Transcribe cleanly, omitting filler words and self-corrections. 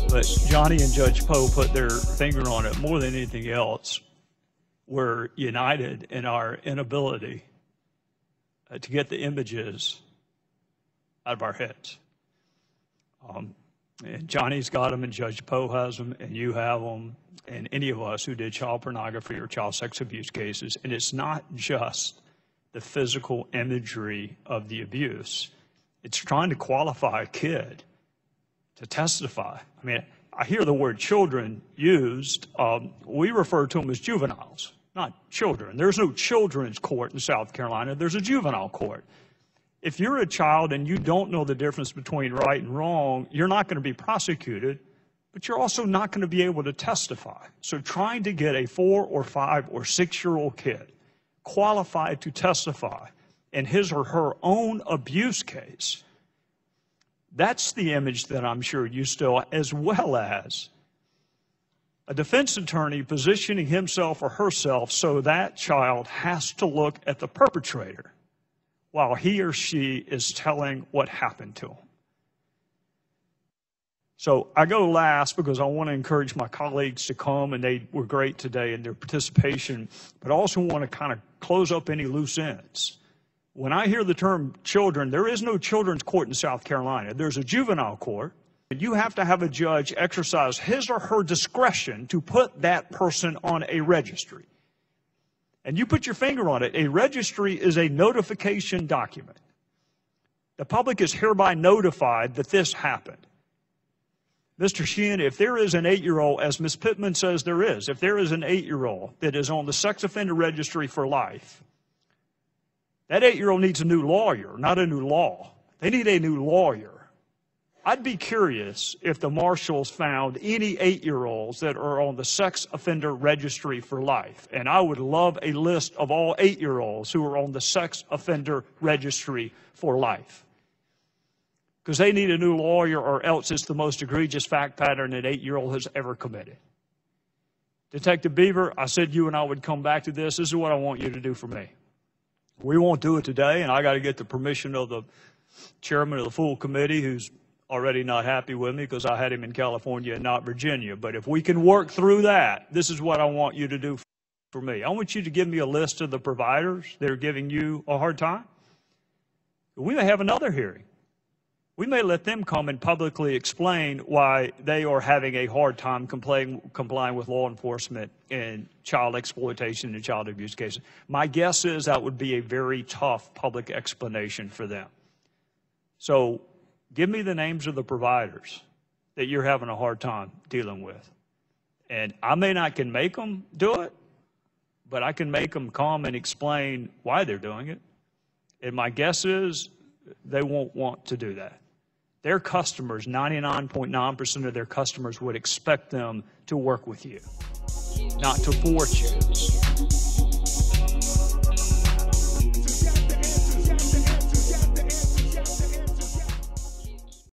But Johnny and Judge Poe put their finger on it. More than anything else, we're united in our inability to get the images out of our heads. And Johnny's got them, and Judge Poe has them, and you have them, and any of us who did child pornography or child sex abuse cases. And it's not just the physical imagery of the abuse. It's trying to qualify a kid to testify. I mean, I hear the word children used. We refer to them as juveniles, not children. There's no children's court in South Carolina. There's a juvenile court. If you're a child and you don't know the difference between right and wrong, you're not going to be prosecuted, but you're also not going to be able to testify. So trying to get a 4 or 5 or 6-year-old kid qualified to testify in his or her own abuse case, that's the image that I'm sure you still, as well as a defense attorney positioning himself or herself so that child has to look at the perpetrator while he or she is telling what happened to him. So I go last because I want to encourage my colleagues to come, and they were great today in their participation, but I also want to kind of close up any loose ends. When I hear the term children, there is no children's court in South Carolina. There's a juvenile court, and you have to have a judge exercise his or her discretion to put that person on a registry. And you put your finger on it. A registry is a notification document. The public is hereby notified that this happened. Mr. Sheehan, if there is an 8-year-old, as Ms. Pittman says there is, if there is an 8-year-old that is on the sex offender registry for life, that 8-year-old needs a new lawyer, not a new law. They need a new lawyer. I'd be curious if the marshals found any 8-year-olds that are on the sex offender registry for life. And I would love a list of all 8-year-olds who are on the sex offender registry for life. Because they need a new lawyer, or else it's the most egregious fact pattern an 8-year-old has ever committed. Detective Beaver, I said you and I would come back to this. This is what I want you to do for me. We won't do it today, and I got to get the permission of the chairman of the full committee, who's already not happy with me because I had him in California and not Virginia. But if we can work through that, this is what I want you to do for me. I want you to give me a list of the providers that are giving you a hard time. We may have another hearing. We may let them come and publicly explain why they are having a hard time complying with law enforcement in child exploitation and child abuse cases. My guess is that would be a very tough public explanation for them. So give me the names of the providers that you're having a hard time dealing with. And I may not can make them do it, but I can make them come and explain why they're doing it. And my guess is they won't want to do that. Their customers, 99.9% of their customers would expect them to work with you, not to thwart you.